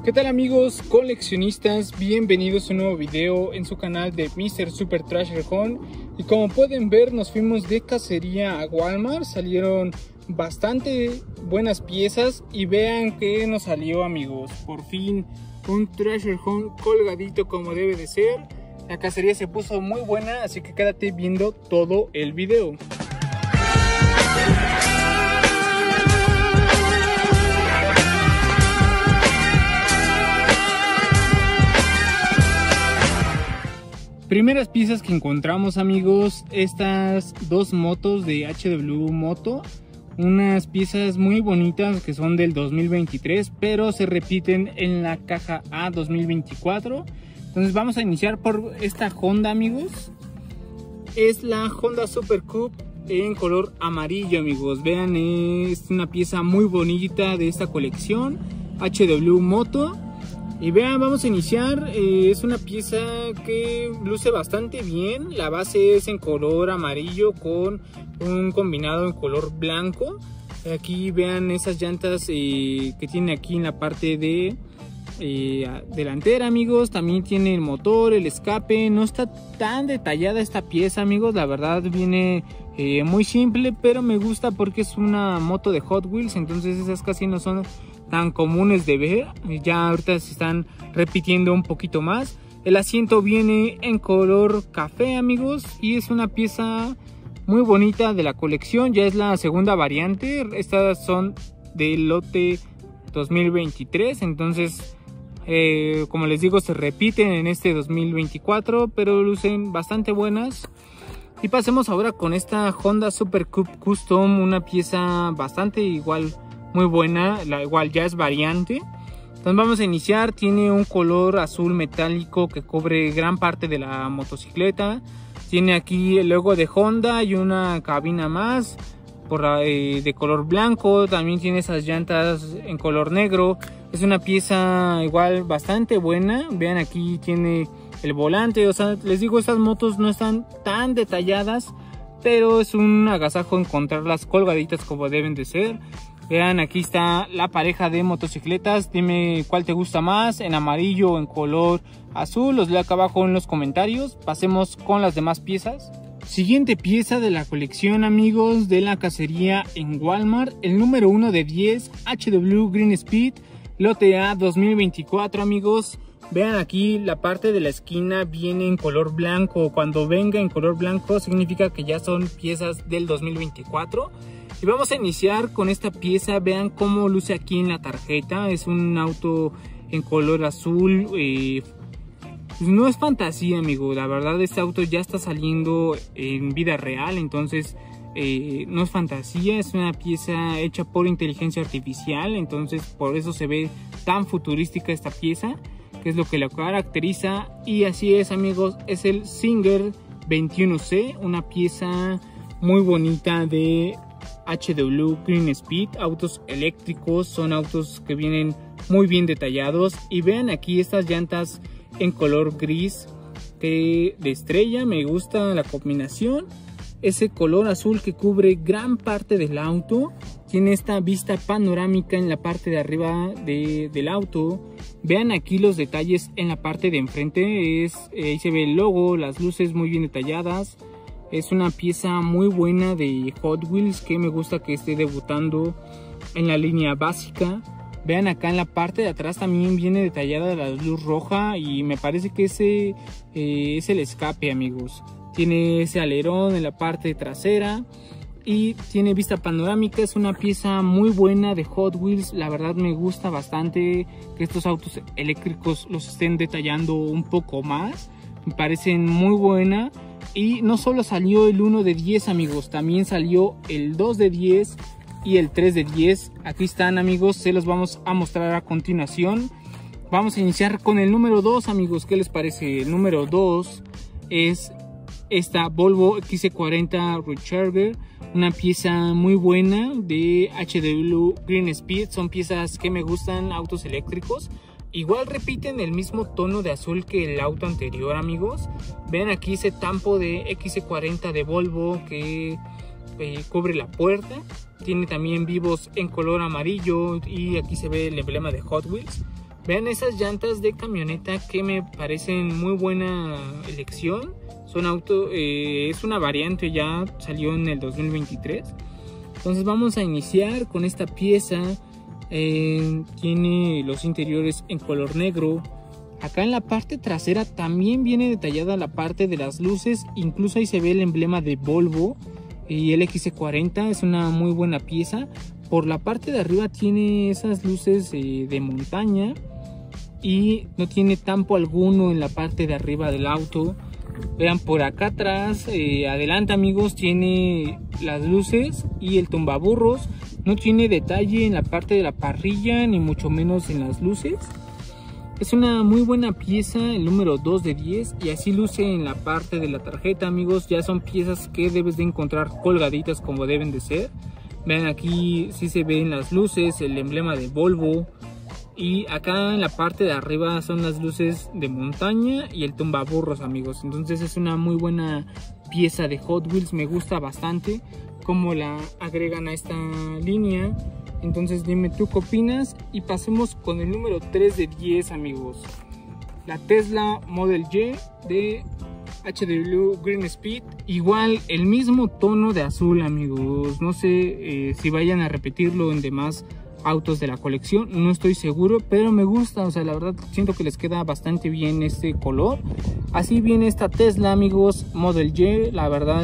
¿Qué tal amigos coleccionistas? Bienvenidos a un nuevo video en su canal de Mr. Super Treasure Hunt. Y como pueden ver, nos fuimos de cacería a Walmart. Salieron bastante buenas piezas y vean que nos salió, amigos. Por fin un Treasure Hunt colgadito como debe de ser. La cacería se puso muy buena, así que quédate viendo todo el video. Primeras piezas que encontramos, amigos, estas dos motos de HW Moto, unas piezas muy bonitas que son del 2023, pero se repiten en la caja A 2024. Entonces vamos a iniciar por esta Honda, amigos. Es la Honda Super Coupe en color amarillo, amigos. Vean, es una pieza muy bonita de esta colección HW Moto. Y vean, vamos a iniciar. Es una pieza que luce bastante bien. La base es en color amarillo con un combinado en color blanco. Aquí vean esas llantas que tiene aquí en la parte de delantera, amigos. También tiene el motor, el escape. No está tan detallada esta pieza, amigos. La verdad viene muy simple, pero me gusta porque es una moto de Hot Wheels. Entonces esas casi no son tan comunes de ver. Ya ahorita se están repitiendo un poquito más. El asiento viene en color café, amigos, y es una pieza muy bonita de la colección. Ya es la segunda variante. Estas son del lote 2023. Entonces como les digo, se repiten en este 2024, pero lucen bastante buenas. Y pasemos ahora con esta Honda Super Coupe Custom, una pieza bastante igual muy buena, la igual ya es variante. Entonces vamos a iniciar. Tiene un color azul metálico que cubre gran parte de la motocicleta. Tiene aquí el logo de Honda y una cabina más de color blanco. También tiene esas llantas en color negro. Es una pieza igual bastante buena. Vean, aquí tiene el volante. O sea, les digo, estas motos no están tan detalladas, pero es un agasajo encontrarlas colgaditas como deben de ser. Vean, aquí está la pareja de motocicletas. Dime cuál te gusta más, en amarillo o en color azul. Los leo acá abajo en los comentarios. Pasemos con las demás piezas. Siguiente pieza de la colección, amigos, de la cacería en Walmart. El número 1 de 10 HW Green Speed lote A 2024, amigos. Vean, aquí la parte de la esquina viene en color blanco. Cuando venga en color blanco significa que ya son piezas del 2024. Y vamos a iniciar con esta pieza. Vean cómo luce aquí en la tarjeta. Es un auto en color azul. Pues no es fantasía, amigo. La verdad, este auto ya está saliendo en vida real. Entonces no es fantasía. Es una pieza hecha por inteligencia artificial. Entonces por eso se ve tan futurística esta pieza, que es lo que la caracteriza. Y así es, amigos. Es el Singer 21C. Una pieza muy bonita de HW Green Speed. Autos eléctricos, son autos que vienen muy bien detallados. Y vean aquí estas llantas en color gris de estrella. Me gusta la combinación. Ese color azul que cubre gran parte del auto. Tiene esta vista panorámica en la parte de arriba del auto. Vean aquí los detalles en la parte de enfrente. Ahí se ve el logo, las luces muy bien detalladas. Es una pieza muy buena de Hot Wheels que me gusta que esté debutando en la línea básica. Vean, acá en la parte de atrás también viene detallada la luz roja y me parece que ese es el escape, amigos. Tiene ese alerón en la parte trasera y tiene vista panorámica. Es una pieza muy buena de Hot Wheels. La verdad me gusta bastante que estos autos eléctricos los estén detallando un poco más. Me parecen muy buena. Y no solo salió el 1 de 10, amigos, también salió el 2 de 10 y el 3 de 10. Aquí están, amigos, se los vamos a mostrar a continuación. Vamos a iniciar con el número 2, amigos. ¿Qué les parece? El número 2 es esta Volvo XC40 Recharger, una pieza muy buena de HW Green Speed. Son piezas que me gustan, autos eléctricos. Igual repiten el mismo tono de azul que el auto anterior, amigos. Vean aquí ese tampo de XC40 de Volvo que cubre la puerta. Tiene también vivos en color amarillo y aquí se ve el emblema de Hot Wheels. Vean esas llantas de camioneta que me parecen muy buena elección. Es una variante, ya salió en el 2023. Entonces vamos a iniciar con esta pieza. Tiene los interiores en color negro. Acá en la parte trasera también viene detallada la parte de las luces. Incluso ahí se ve el emblema de Volvo y el XC40. Es una muy buena pieza. Por la parte de arriba tiene esas luces de montaña. Y no tiene tampo alguno en la parte de arriba del auto. Vean por acá atrás, adelante amigos, tiene las luces y el tumbaburros. No tiene detalle en la parte de la parrilla, ni mucho menos en las luces. Es una muy buena pieza, el número 2 de 10. Y así luce en la parte de la tarjeta, amigos. Ya son piezas que debes de encontrar colgaditas como deben de ser. Vean, aquí sí se ven las luces, el emblema de Volvo. Y acá en la parte de arriba son las luces de montaña y el tumbaburros, amigos. Entonces es una muy buena pieza de Hot Wheels. Me gusta bastante cómo la agregan a esta línea. Entonces dime tú qué opinas. Y pasemos con el número 3 de 10, amigos. La Tesla Model Y de HW Green Speed. Igual el mismo tono de azul, amigos. No sé si vayan a repetirlo en demás autos de la colección, no estoy seguro, pero me gusta, o sea, la verdad siento que les queda bastante bien este color. Así viene esta Tesla, amigos, Model Y. La verdad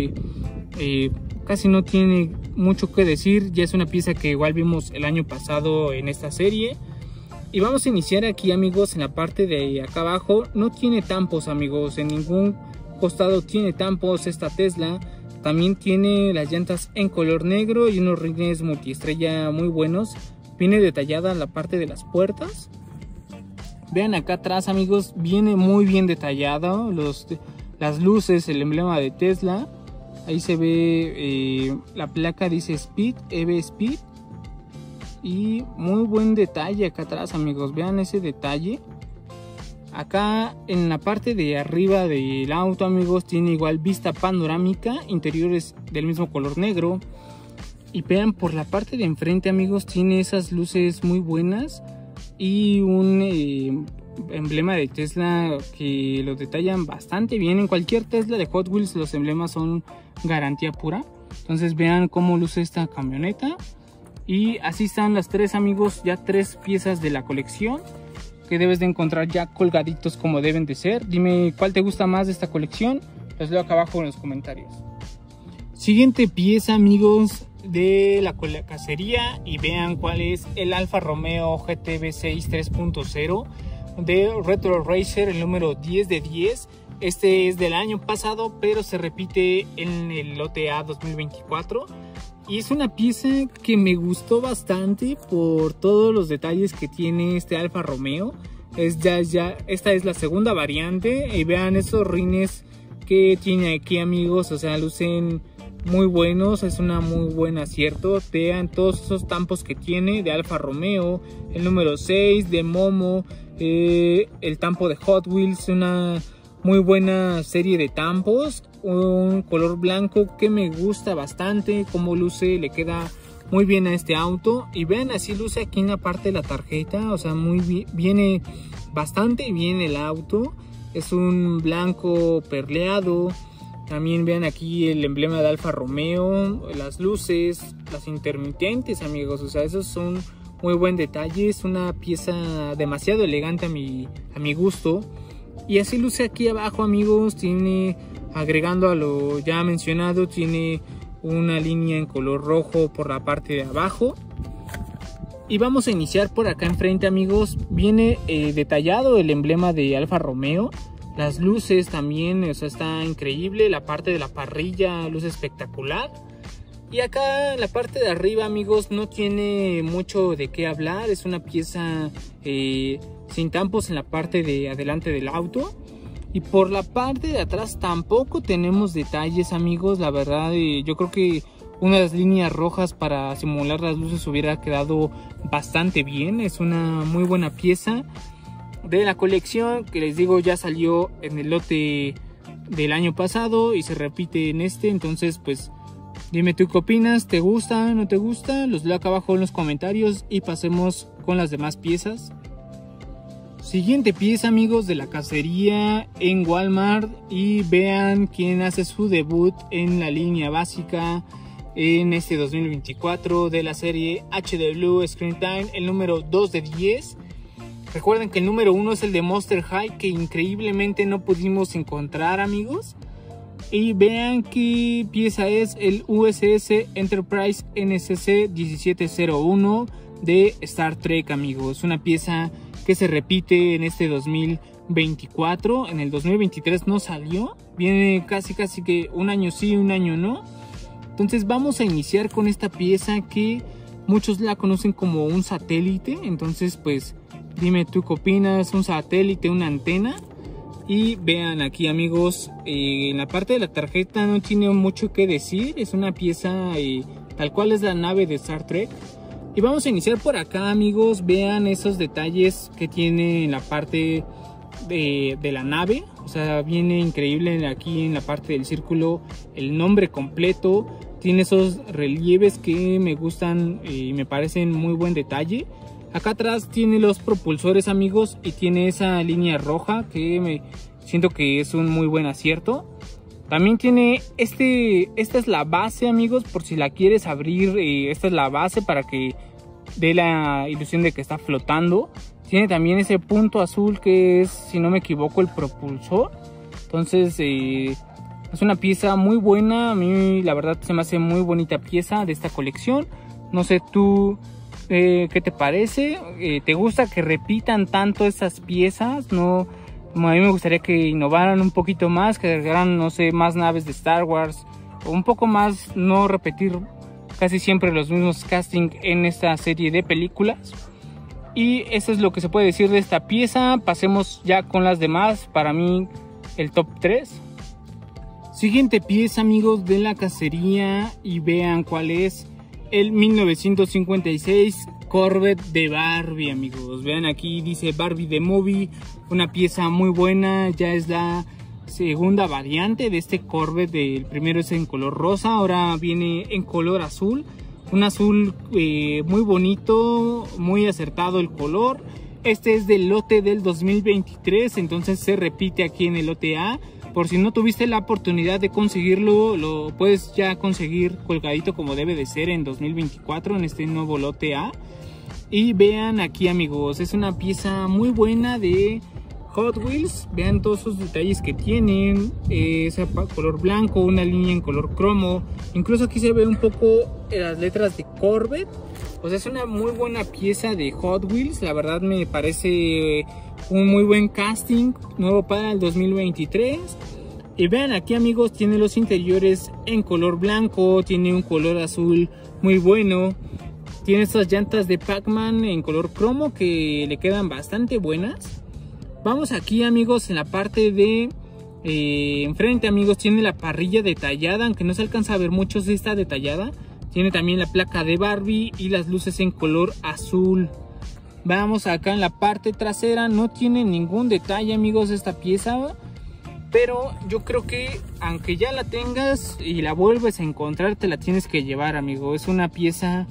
casi no tiene mucho que decir, ya es una pieza que igual vimos el año pasado en esta serie. Y vamos a iniciar aquí, amigos, en la parte de acá abajo. No tiene tampos, amigos, en ningún costado tiene tampos esta Tesla. También tiene las llantas en color negro y unos rines multiestrella muy buenos. Viene detallada la parte de las puertas. Vean acá atrás, amigos, viene muy bien detallado las luces, el emblema de Tesla. Ahí se ve la placa, dice Speed, EV Speed. Y muy buen detalle acá atrás, amigos. Vean ese detalle. Acá en la parte de arriba del auto, amigos, tiene igual vista panorámica, interiores del mismo color negro. Y vean por la parte de enfrente, amigos, tiene esas luces muy buenas y un emblema de Tesla que lo detallan bastante bien. En cualquier Tesla de Hot Wheels los emblemas son garantía pura. Entonces vean cómo luce esta camioneta. Y así están las tres, amigos, ya 3 piezas de la colección que debes de encontrar ya colgaditos como deben de ser. Dime cuál te gusta más de esta colección, los leo acá abajo en los comentarios. Siguiente pieza, amigos, de la cacería, y vean cuál es el Alfa Romeo GT V6 3.0 de Retro Racer, el número 10 de 10. Este es del año pasado, pero se repite en el lote A 2024. Y es una pieza que me gustó bastante por todos los detalles que tiene este Alfa Romeo. Esta es la segunda variante. Y vean esos rines que tiene aquí, amigos. O sea, lucen muy buenos. Es una muy buen acierto. Vean todos esos tampos que tiene de Alfa Romeo. El número 6 de Momo. El tampo de Hot Wheels. Una muy buena serie de tampos. Un color blanco que me gusta bastante, como luce, le queda muy bien a este auto. Y vean, así luce aquí en la parte de la tarjeta, o sea, muy bien, viene bastante bien el auto. Es un blanco perleado. También vean aquí el emblema de Alfa Romeo, las luces, las intermitentes, amigos, o sea, esos son muy buen detalle. Es una pieza demasiado elegante a mi gusto. Y así luce aquí abajo, amigos. Tiene, agregando a lo ya mencionado, tiene una línea en color rojo por la parte de abajo. Y vamos a iniciar por acá enfrente, amigos. Viene detallado el emblema de Alfa Romeo. Las luces también, o sea, está increíble. La parte de la parrilla luce espectacular. Y acá en la parte de arriba, amigos, no tiene mucho de qué hablar. Es una pieza sin tampos en la parte de adelante del auto. Y por la parte de atrás tampoco tenemos detalles, amigos. La verdad, yo creo que unas líneas rojas para simular las luces hubiera quedado bastante bien. Es una muy buena pieza de la colección, que les digo, ya salió en el lote del año pasado y se repite en este. Entonces, pues, dime tú qué opinas. ¿Te gusta? ¿No te gusta? Los leo acá abajo en los comentarios y pasemos con las demás piezas. Siguiente pieza, amigos, de la cacería en Walmart, y vean quién hace su debut en la línea básica en este 2024 de la serie HW Screen Time, el número 2 de 10. Recuerden que el número 1 es el de Monster High, que increíblemente no pudimos encontrar, amigos. Y vean qué pieza es: el USS Enterprise NCC 1701 de Star Trek, amigos. Una pieza que se repite en este 2024. En el 2023 no salió. Viene casi que un año sí, un año no. Entonces vamos a iniciar con esta pieza que muchos la conocen como un satélite. Entonces pues dime tú qué opinas. Un satélite, una antena. Y vean aquí, amigos, en la parte de la tarjeta no tiene mucho que decir. Es una pieza tal cual es la nave de Star Trek. Y vamos a iniciar por acá, amigos. Vean esos detalles que tiene en la parte de la nave. O sea, viene increíble aquí en la parte del círculo el nombre completo. Tiene esos relieves que me gustan y me parecen muy buen detalle. Acá atrás tiene los propulsores, amigos, y tiene esa línea roja que siento que es un muy buen acierto. También tiene esta es la base, amigos, por si la quieres abrir. Esta es la base para que dé la ilusión de que está flotando. Tiene también ese punto azul que es, si no me equivoco, el propulsor. Entonces es una pieza muy buena. A mí la verdad se me hace muy bonita pieza de esta colección. No sé tú qué te parece. ¿Te gusta que repitan tanto estas piezas? No, a mí me gustaría que innovaran un poquito más, que agregaran, no sé, más naves de Star Wars, o un poco más, no repetir casi siempre los mismos casting en esta serie de películas. Y eso es lo que se puede decir de esta pieza. Pasemos ya con las demás. Para mí el top 3. Siguiente pieza, amigos, de la cacería, y vean cuál es: el 1956 Corvette de Barbie, amigos. Vean aquí, dice Barbie The Movie. Una pieza muy buena. Ya es la segunda variante de este Corvette. El primero es en color rosa, ahora viene en color azul. Un azul muy bonito, muy acertado el color. Este es del lote del 2023, entonces se repite aquí en el lote A. Por si no tuviste la oportunidad de conseguirlo, lo puedes ya conseguir colgadito como debe de ser en 2024 en este nuevo lote A. Y vean aquí, amigos, es una pieza muy buena de Hot Wheels. Vean todos esos detalles que tienen. Ese color blanco, una línea en color cromo. Incluso aquí se ve un poco las letras de Corvette. O sea, es una muy buena pieza de Hot Wheels. La verdad me parece un muy buen casting nuevo para el 2023. Y vean aquí, amigos, tiene los interiores en color blanco. Tiene un color azul muy bueno. Tiene estas llantas de Pac-Man en color cromo que le quedan bastante buenas. Vamos aquí, amigos, en la parte de enfrente, amigos, tiene la parrilla detallada, aunque no se alcanza a ver mucho si está detallada. Tiene también la placa de Barbie y las luces en color azul. Vamos acá en la parte trasera, no tiene ningún detalle, amigos, esta pieza. Pero yo creo que aunque ya la tengas y la vuelves a encontrar, te la tienes que llevar, amigo. Es una pieza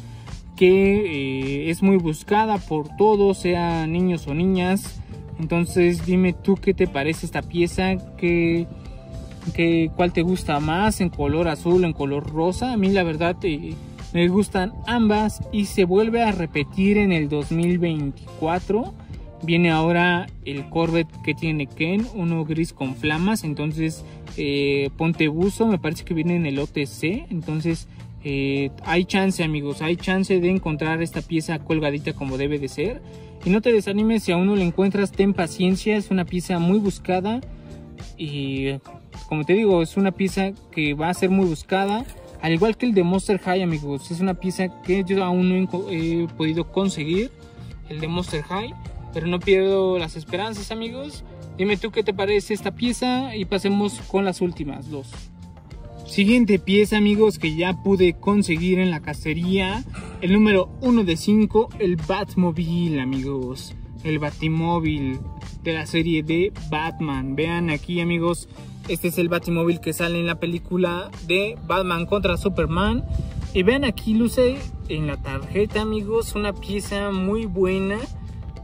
que es muy buscada por todos, sea niños o niñas. Entonces dime tú qué te parece esta pieza, cuál te gusta más, en color azul, en color rosa. A mí la verdad me gustan ambas y se vuelve a repetir en el 2024. Viene ahora el Corvette que tiene Ken, uno gris con flamas. Entonces ponte buzo, me parece que viene en el OTC. Entonces hay chance, amigos, hay chance de encontrar esta pieza colgadita como debe de ser. Y no te desanimes, si aún no la encuentras, ten paciencia. Es una pieza muy buscada y, como te digo, es una pieza que va a ser muy buscada, al igual que el de Monster High, amigos. Es una pieza que yo aún no he podido conseguir, el de Monster High, pero no pierdo las esperanzas, amigos. Dime tú qué te parece esta pieza y pasemos con las últimas dos. Siguiente pieza, amigos, que ya pude conseguir en la cacería, el número 1 de 5, el Batmobile, amigos. El Batimóvil de la serie de Batman. Vean aquí, amigos, este es el Batimóvil que sale en la película de Batman contra Superman. Y vean aquí, luce en la tarjeta, amigos, una pieza muy buena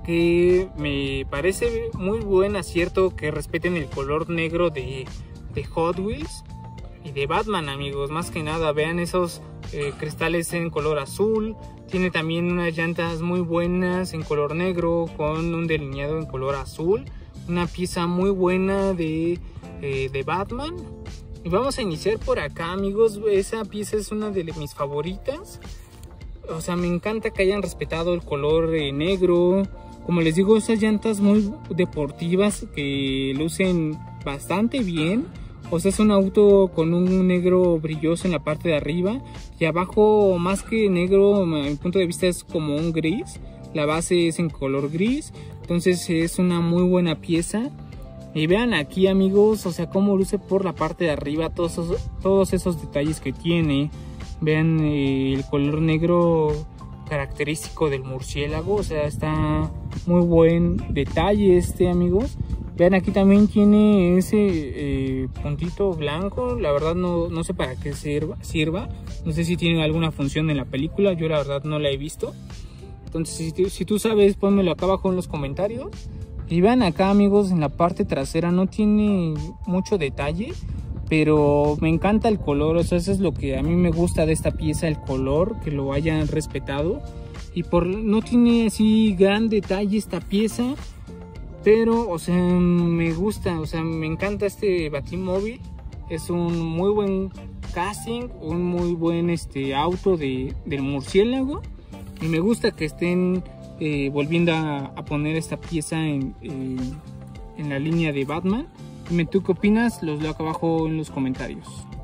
que me parece muy buen acierto que respeten el color negro de Hot Wheels y de Batman, amigos. Más que nada, vean esos cristales en color azul. Tiene también unas llantas muy buenas en color negro con un delineado en color azul. Una pieza muy buena de Batman. Y vamos a iniciar por acá, amigos. Esa pieza es una de mis favoritas. O sea, me encanta que hayan respetado el color negro. Como les digo, esas llantas muy deportivas que lucen bastante bien. O sea, es un auto con un negro brilloso en la parte de arriba. Y abajo, más que negro, a mi punto de vista es como un gris. La base es en color gris. Entonces es una muy buena pieza. Y vean aquí, amigos, o sea, cómo luce por la parte de arriba. Todos esos detalles que tiene. Vean el color negro característico del murciélago. O sea, está muy buen detalle amigos. Vean, aquí también tiene ese puntito blanco. La verdad no sé para qué sirva. No sé si tiene alguna función en la película. Yo la verdad no la he visto. Entonces si tú sabes, pónmelo acá abajo en los comentarios. Y vean acá, amigos, en la parte trasera no tiene mucho detalle. Pero me encanta el color. O sea, eso es lo que a mí me gusta de esta pieza. El color, que lo hayan respetado. Y no tiene así gran detalle esta pieza. Pero, o sea, me gusta, o sea, me encanta este Batimóvil. Es un muy buen casting, un muy buen auto del murciélago. Y me gusta que estén volviendo a poner esta pieza en la línea de Batman. Dime tú qué opinas, los leo acá abajo en los comentarios.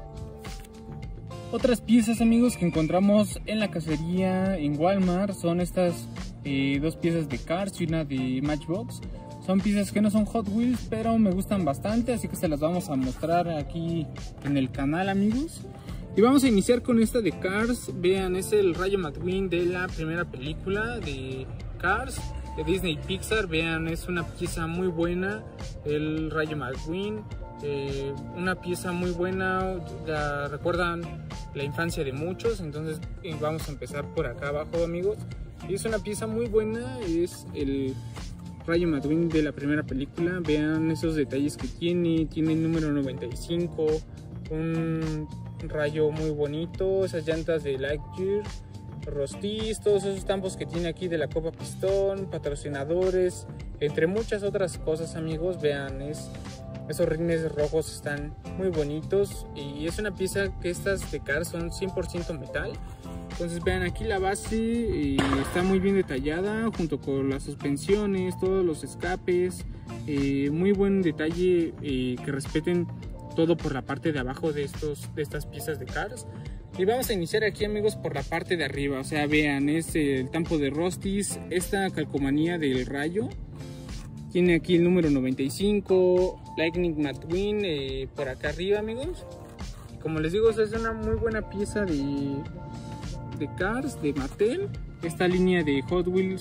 Otras piezas, amigos, que encontramos en la cacería en Walmart son estas dos piezas de Cars y una de Matchbox. Son piezas que no son Hot Wheels, pero me gustan bastante, así que se las vamos a mostrar aquí en el canal, amigos. Y vamos a iniciar con esta de Cars. Vean, es el Rayo McQueen de la primera película de Cars, de Disney Pixar. Vean, es una pieza muy buena, el Rayo McQueen. Una pieza muy buena, la recuerdan la infancia de muchos. Entonces vamos a empezar por acá abajo, amigos. Y es una pieza muy buena, es el Rayo McQueen de la primera película. Vean esos detalles que tiene el número 95, un rayo muy bonito, esas llantas de Lightyear, Rostis, todos esos estampos que tiene aquí de la Copa Pistón, patrocinadores, entre muchas otras cosas, amigos. Vean, esos rines rojos están muy bonitos y es una pieza que estas de Cars son 100% metal. Entonces vean, aquí la base está muy bien detallada junto con las suspensiones, todos los escapes. Muy buen detalle, que respeten todo por la parte de abajo de estas piezas de Cars. Y vamos a iniciar aquí, amigos, por la parte de arriba. O sea, vean, es el tampo de Rostis, esta calcomanía del rayo. Tiene aquí el número 95, Lightning McQueen por acá arriba, amigos. Y como les digo, es una muy buena pieza de Cars, de Mattel. Esta línea de Hot Wheels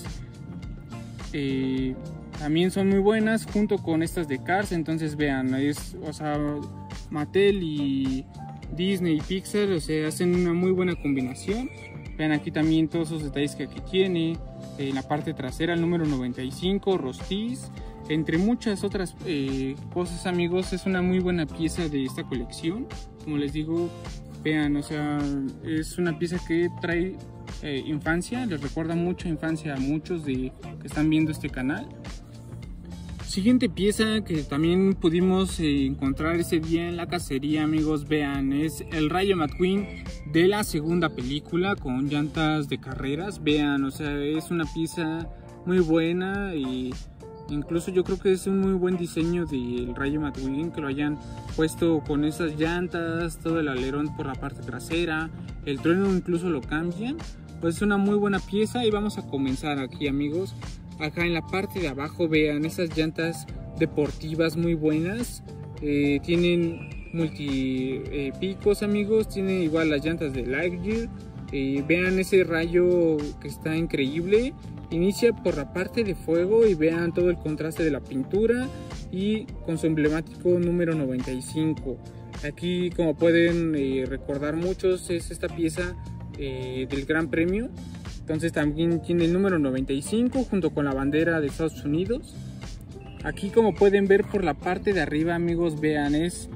también son muy buenas junto con estas de Cars. Entonces vean, o sea, Mattel y Disney y Pixar, o sea, hacen una muy buena combinación. Vean aquí también todos esos detalles que aquí tiene. En la parte trasera el número 95, Rostis, entre muchas otras cosas, amigos. Es una muy buena pieza de esta colección. Como les digo, vean, o sea, es una pieza que trae infancia, les recuerda mucho infancia a muchos que están viendo este canal. Siguiente pieza que también pudimos encontrar ese día en la cacería, amigos, vean, es el Rayo McQueen de la segunda película con llantas de carreras. Vean, o sea, es una pieza muy buena y incluso yo creo que es un muy buen diseño del Rayo McQueen, que lo hayan puesto con esas llantas, todo el alerón por la parte trasera, el trueno incluso lo cambian. Pues es una muy buena pieza y vamos a comenzar aquí, amigos. Acá en la parte de abajo vean esas llantas deportivas muy buenas. Tienen multipicos, amigos. Tienen igual las llantas de Lightyear. Vean ese rayo que está increíble. Inicia por la parte de fuego y vean todo el contraste de la pintura y con su emblemático número 95. Aquí, como pueden recordar muchos, es esta pieza del Gran Premio. Entonces también tiene el número 95 junto con la bandera de Estados Unidos. Aquí, como pueden ver por la parte de arriba, amigos, vean, es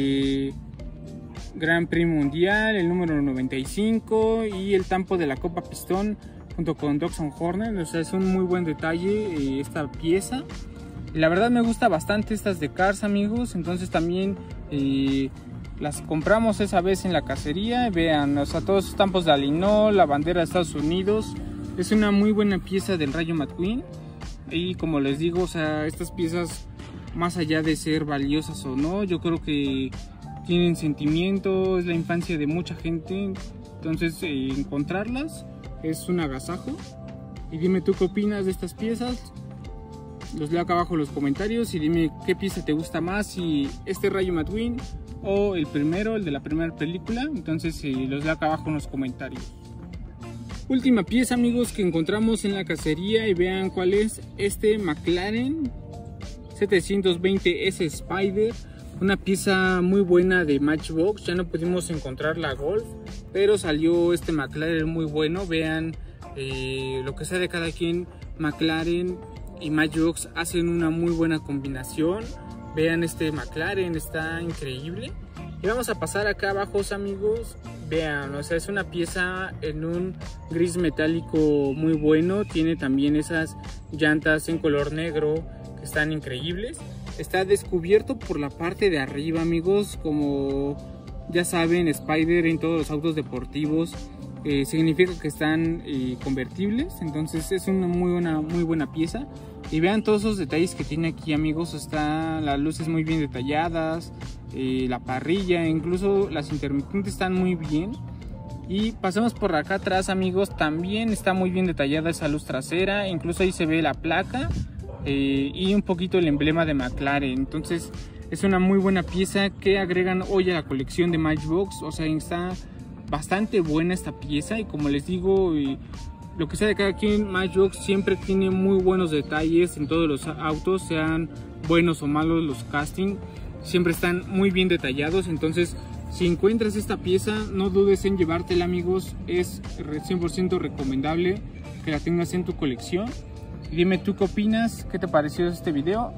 Gran Prix Mundial, el número 95 y el tampo de la Copa Pistón junto con Doxon Hornet. O sea, es un muy buen detalle esta pieza. La verdad me gusta bastante estas de Cars, amigos. Entonces también las compramos esa vez en la cacería. Vean, o sea, todos los tampos de Alinol, la bandera de Estados Unidos. Es una muy buena pieza del Rayo McQueen. Y como les digo, o sea, estas piezas, más allá de ser valiosas o no, yo creo que tienen sentimiento, es la infancia de mucha gente. Entonces encontrarlas es un agasajo. Y dime tú qué opinas de estas piezas. Los leo acá abajo en los comentarios y dime qué pieza te gusta más, si este Rayo McQueen o el primero, el de la primera película. Entonces los leo acá abajo en los comentarios. Última pieza, amigos, que encontramos en la cacería, y vean cuál es. Este McLaren 720S Spider, una pieza muy buena de Matchbox. Ya no pudimos encontrar la Golf, pero salió este McLaren muy bueno. Vean, lo que sea de cada quien, McLaren y Matchbox hacen una muy buena combinación. Vean, este McLaren está increíble. Y vamos a pasar acá abajo, amigos. Vean, o sea, es una pieza en un gris metálico muy bueno. Tiene también esas llantas en color negro que están increíbles. Está descubierto por la parte de arriba, amigos. Como ya saben, Spider en todos los autos deportivos significa que están convertibles. Entonces es una muy buena pieza. Y vean todos esos detalles que tiene aquí, amigos. Están las luces muy bien detalladas, la parrilla, incluso las intermitentes están muy bien. Y pasamos por acá atrás, amigos, también está muy bien detallada esa luz trasera. Incluso ahí se ve la placa y un poquito el emblema de McLaren. Entonces es una muy buena pieza que agregan hoy a la colección de Matchbox. O sea, está bastante buena esta pieza. Y como les digo, lo que sea de cada quien, Matchbox siempre tiene muy buenos detalles en todos los autos, sean buenos o malos los casting, siempre están muy bien detallados. Entonces, si encuentras esta pieza, no dudes en llevártela, amigos. Es 100% recomendable que la tengas en tu colección. Y dime tú qué opinas, qué te pareció este video.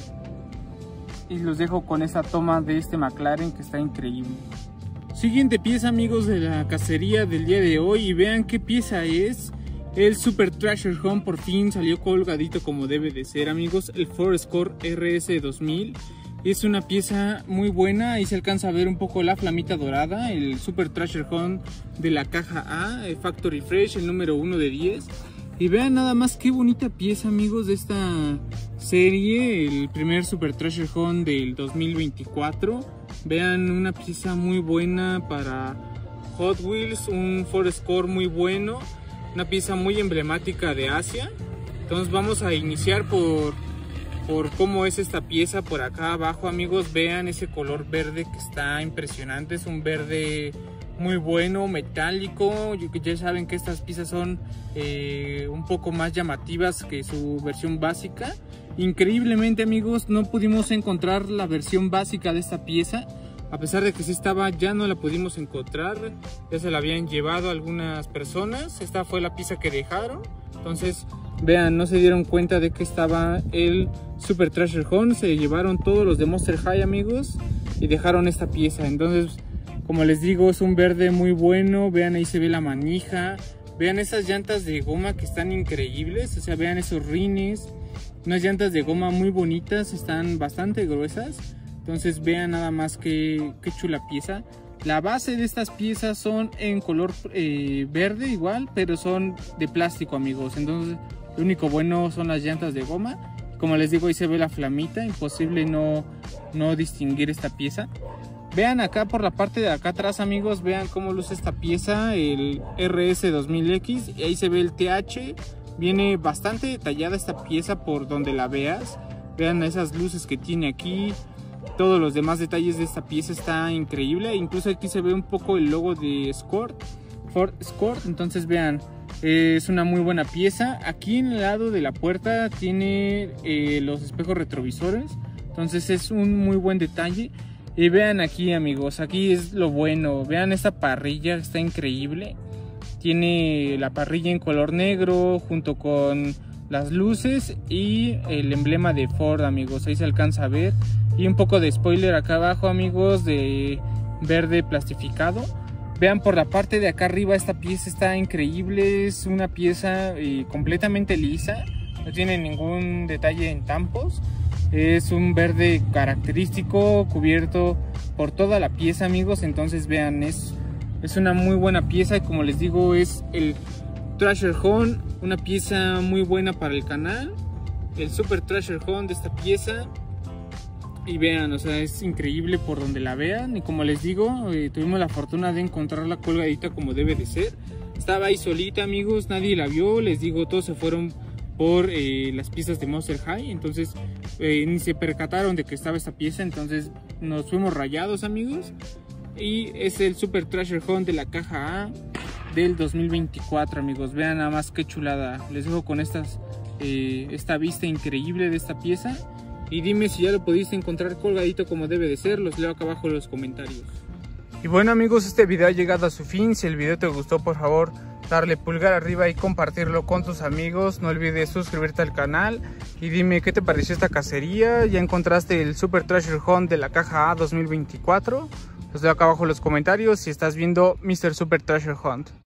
Y los dejo con esa toma de este McLaren que está increíble. Siguiente pieza, amigos, de la cacería del día de hoy. Y vean qué pieza es. El Super Treasure Hunt por fin salió colgadito como debe de ser, amigos. El Ford Escort RS 2000. Es una pieza muy buena. Ahí se alcanza a ver un poco la flamita dorada. El Super Treasure Hunt de la caja A, Factory Fresh, el número 1 de 10. Y vean nada más qué bonita pieza, amigos, de esta serie. El primer Super Treasure Hunt del 2024. Vean, una pieza muy buena para Hot Wheels. Un Ford Escort muy bueno. Una pieza muy emblemática de Asia. Entonces vamos a iniciar por cómo es esta pieza por acá abajo, amigos. Vean ese color verde que está impresionante. Es un verde muy bueno, metálico. Ya saben que estas piezas son un poco más llamativas que su versión básica. Increíblemente, amigos, no pudimos encontrar la versión básica de esta pieza. A pesar de que sí estaba, ya no la pudimos encontrar. Ya se la habían llevado algunas personas. Esta fue la pieza que dejaron. Entonces, vean, no se dieron cuenta de que estaba el Super Treasure Hunt. Se llevaron todos los de Monster High, amigos, y dejaron esta pieza. Entonces, como les digo, es un verde muy bueno. Vean, ahí se ve la manija. Vean esas llantas de goma que están increíbles. O sea, vean esos rines. Unas llantas de goma muy bonitas. Están bastante gruesas. Entonces vean nada más qué chula pieza. La base de estas piezas son en color verde igual, pero son de plástico, amigos. Entonces lo único bueno son las llantas de goma. Como les digo, ahí se ve la flamita. Imposible no distinguir esta pieza. Vean acá por la parte de acá atrás, amigos. Vean cómo luce esta pieza, el RS 2000X. Y ahí se ve el TH. Viene bastante detallada esta pieza por donde la veas. Vean esas luces que tiene aquí. Todos los demás detalles de esta pieza está increíble. Incluso aquí se ve un poco el logo de Ford Escort. Entonces vean, es una muy buena pieza. Aquí en el lado de la puerta tiene los espejos retrovisores. Entonces es un muy buen detalle. Y vean aquí, amigos, aquí es lo bueno. Vean esta parrilla, está increíble. Tiene la parrilla en color negro junto con las luces y el emblema de Ford, amigos, ahí se alcanza a ver. Y un poco de spoiler acá abajo, amigos, de verde plastificado. Vean por la parte de acá arriba, esta pieza está increíble, es una pieza completamente lisa, no tiene ningún detalle en tampos. Es un verde característico cubierto por toda la pieza, amigos. Entonces vean, es una muy buena pieza y como les digo, es el Thrasher Horn, una pieza muy buena para el canal, el Super Thrasher Horn de esta pieza. Y vean, o sea, es increíble por donde la vean. Y como les digo, tuvimos la fortuna de encontrarla colgadita como debe de ser. Estaba ahí solita, amigos, nadie la vio. Les digo, todos se fueron por las piezas de Monster High. Entonces ni se percataron de que estaba esta pieza. Entonces nos fuimos rayados, amigos. Y es el Super Thrasher Horn de la caja A del 2024, amigos. Vean nada más qué chulada. Les dejo con esta vista increíble de esta pieza. Y dime si ya lo pudiste encontrar colgadito como debe de ser. Los leo acá abajo en los comentarios. Y bueno, amigos, este video ha llegado a su fin. Si el video te gustó, por favor, darle pulgar arriba y compartirlo con tus amigos. No olvides suscribirte al canal. Y dime qué te pareció esta cacería. ¿Ya encontraste el Super Thrasher Horn de la caja A 2024? Los leo acá abajo en los comentarios si estás viendo Mr. Super Thrasher Hunt.